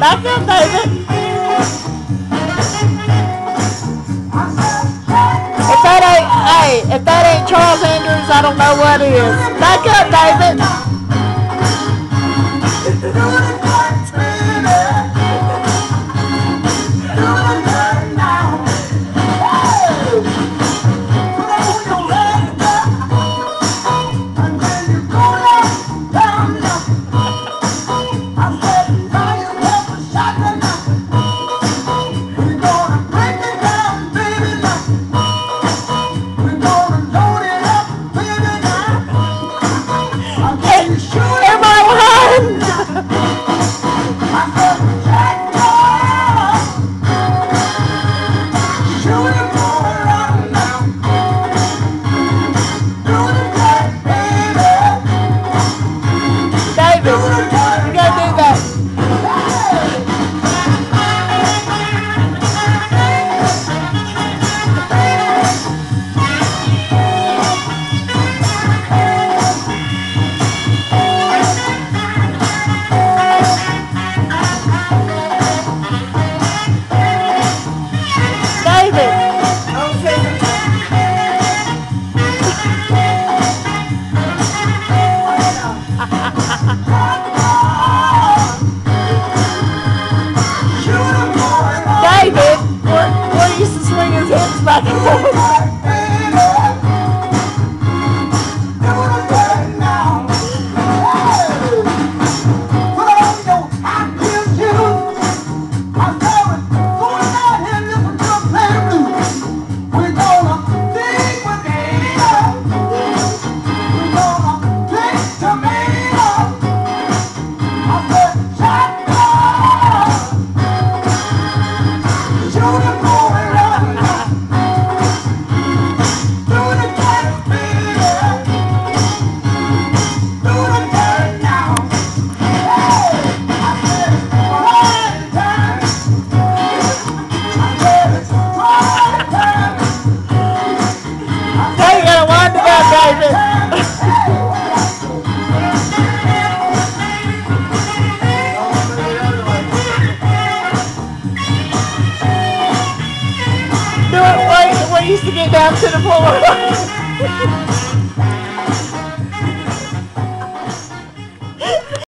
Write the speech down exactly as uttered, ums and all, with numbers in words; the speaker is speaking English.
Back up, David. If that ain't, hey, if that ain't Charles Andrews, I don't know what is. Back up, David. Back and forth. Do it where you used to get down to the floor.